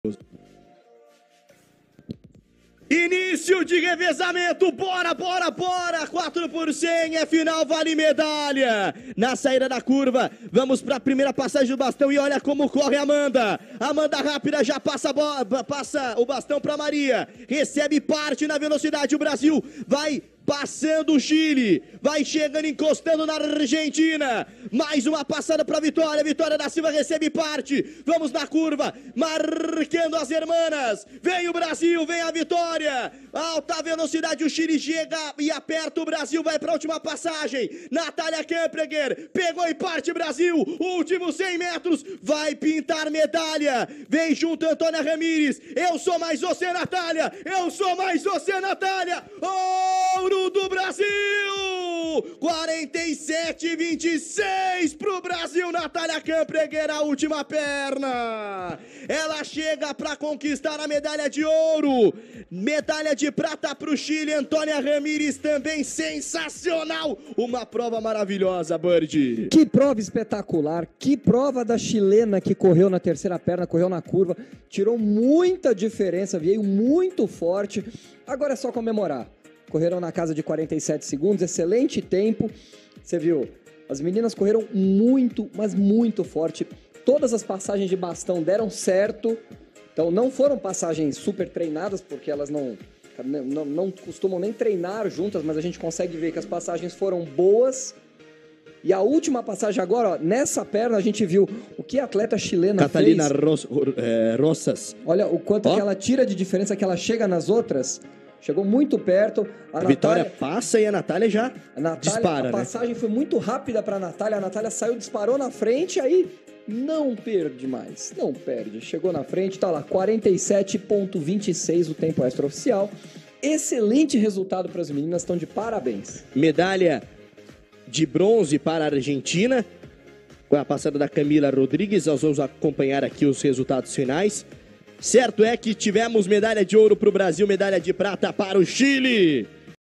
Início de revezamento, bora, 4 por 100, é final, vale medalha. Na saída da curva, vamos para a primeira passagem do bastão e olha como corre a Amanda. Amanda rápida, já passa o bastão para Maria, recebe parte na velocidade, o Brasil vai passando o Chile, vai chegando, encostando na Argentina, mais uma passada para Vitória, Vitória da Silva recebe parte, vamos na curva, marcando as hermanas, vem o Brasil, vem a Vitória, alta velocidade, o Chile chega e aperta o Brasil, vai para a última passagem, Natália Kempreger, pegou em parte Brasil, últimos 100 metros, vai pintar medalha, vem junto Antônia Ramires, eu sou mais você Natália, eu sou mais você Natália, ouro do Brasil, 47-26 pro Brasil, Natália Kempreger, a última perna, ela chega para conquistar a medalha de ouro, medalha de prata pro Chile, Antônia Ramires também sensacional, uma prova maravilhosa, Bird. Que prova espetacular, que prova da chilena que correu na terceira perna, correu na curva, tirou muita diferença, veio muito forte, agora é só comemorar. Correram na casa de 47 segundos, excelente tempo. Você viu, as meninas correram muito, mas muito forte. Todas as passagens de bastão deram certo. Então não foram passagens super treinadas, porque elas não costumam nem treinar juntas, mas a gente consegue ver que as passagens foram boas. E a última passagem agora, ó, nessa perna a gente viu o que a atleta chilena Catalina fez. Roças. Olha o quanto que ela tira de diferença, que ela chega nas outras. Chegou muito perto. A Vitória passa e a Natália já dispara. A passagem foi muito rápida para a Natália saiu, disparou na frente, aí não perde mais. Não perde. Chegou na frente, tá lá, 47,26 o tempo extraoficial. Excelente resultado para as meninas, estão de parabéns. Medalha de bronze para a Argentina, com a passada da Camila Rodrigues. Nós vamos acompanhar aqui os resultados finais. Certo é que tivemos medalha de ouro para o Brasil, medalha de prata para o Chile.